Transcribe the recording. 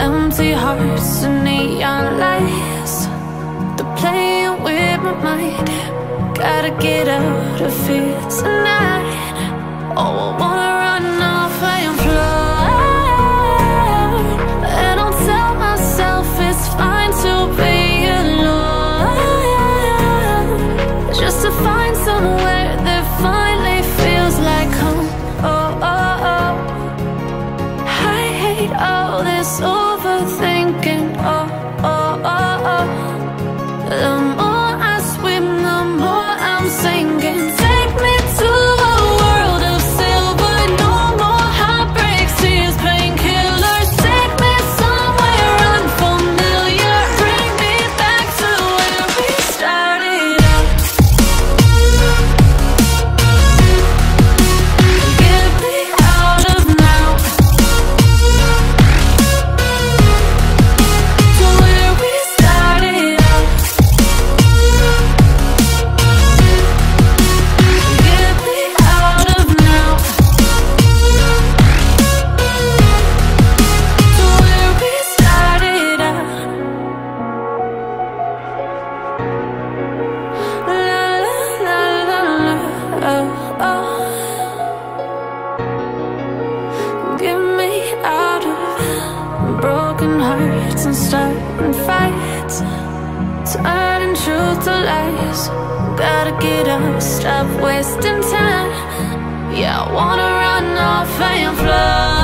Empty hearts and neon lights, they're playing with my mind. Gotta get out of here tonight. Oh, I wanna run off and fly. And I'll tell myself it's fine to be alone, just to find somewhere that finally feels like home. Oh, oh, oh. I hate all this overthinking. Oh, oh, oh, oh. The more I swim, the more I'm sinking. Take me to a world of silver, no more heartbreaks, tears, painkillers. Take me somewhere unfamiliar, bring me back to where we started out. Get me out of now, to where we started out. Get me out of now, to where we started out. La la la la la, oh, oh. Get me out of broken hearts and starting fights, turning truth to lies. Gotta get up, stop wasting time. Yeah, I wanna run off and fly.